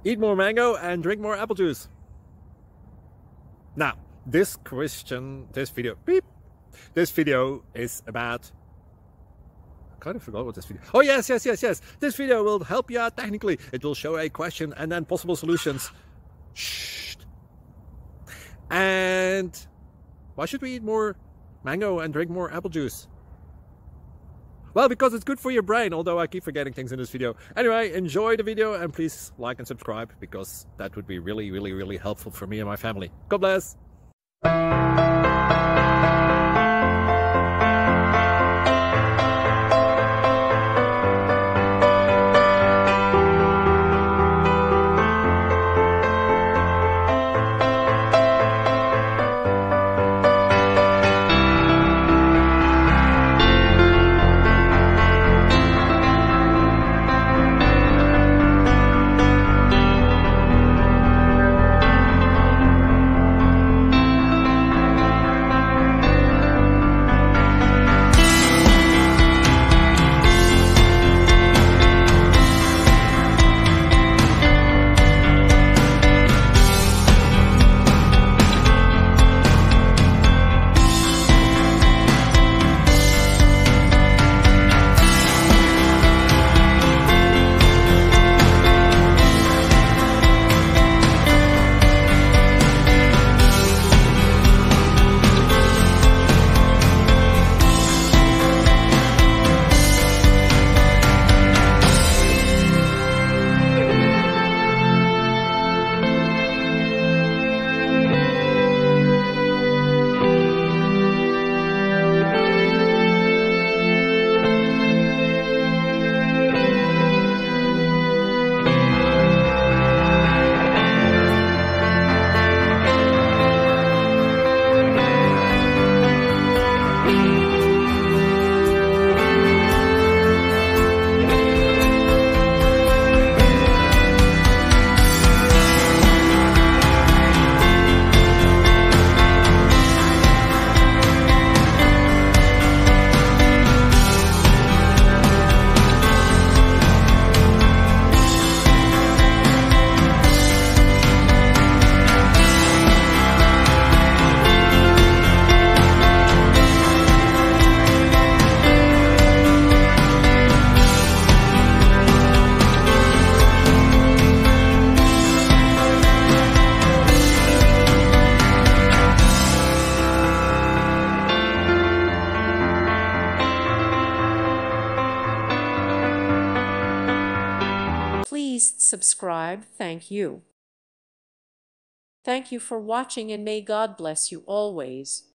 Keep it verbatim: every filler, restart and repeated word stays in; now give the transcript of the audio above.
Eat more mango and drink more apple juice. Now, this question, this video, beep, this video is about, I kind of forgot what this video, oh yes, yes, yes, yes, this video will help you out technically. It will show a question and then possible solutions. Shh. And why should we eat more mango and drink more apple juice? Well, because it's good for your brain, although I keep forgetting things in this video. Anyway, enjoy the video and please like and subscribe, because that would be really, really, really helpful for me and my family. God bless! Please subscribe. Thank you. Thank you for watching, and may God bless you always.